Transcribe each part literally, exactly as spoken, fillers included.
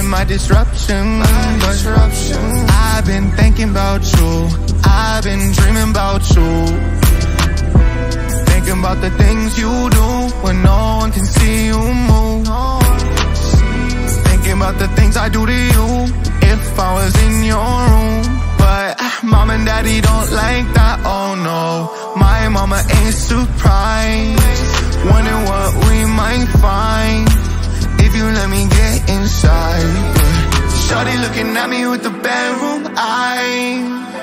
my disruption, my disruption. I've been thinking about you, I've been dreaming about you, thinking about the things you do when no one can see you move, thinking about the things I do to you if I was in your room. But mom and daddy don't like that, oh no. My mama ain't surprised, wondering what we might find if you let me get inside. But Shawty looking at me with the bedroom eye,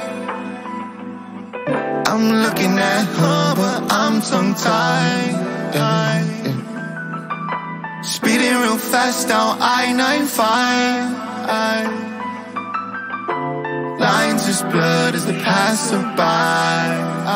I'm looking at her but I'm tongue-tied, yeah, yeah. Speeding real fast down I ninety-five, lines as blurred as they passerby.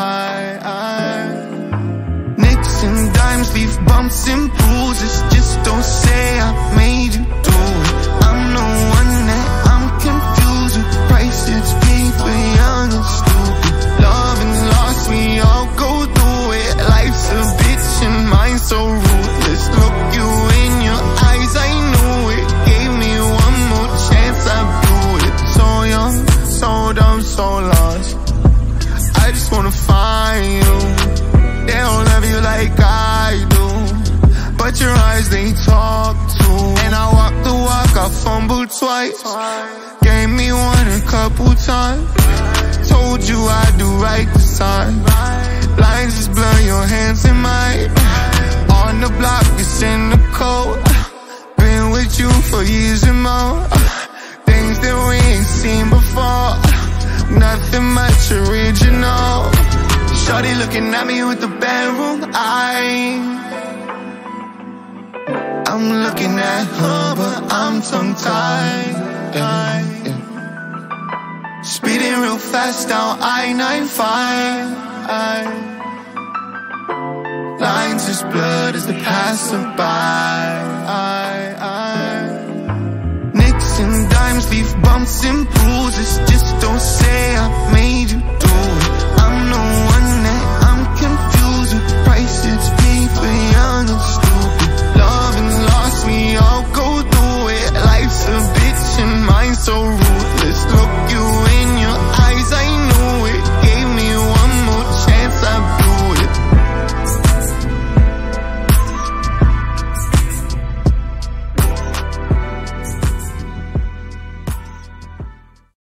Nicks and dimes leave bumps and bruises, just don't say I made you do it. I'm the one that I'm confused with, prices paid for young and stupid. Love and lost, we all go through it. Life's a bitch and mine's so ruthless. Look you in your eyes, I knew it. Gave me one more chance, I blew it. So young, so dumb, so lost, I just wanna find you. They don't love you like I do, but your eyes, they talk too. And I walk the walk, I fumbled twice, gave me one a couple times. Told you I'd do right this time. Lines just blur your hands in mine. On the block, it's in the cold. Been with you for years and more. Things that we ain't seen before, nothing much original. Shawty looking at me with the bedroom eye, I'm looking at her but I'm tongue-tied, yeah, yeah. Speeding real fast down I ninety-five, lines as blurred as they passerby. Nicks and dimes leave bumps and bruises, just don't say I made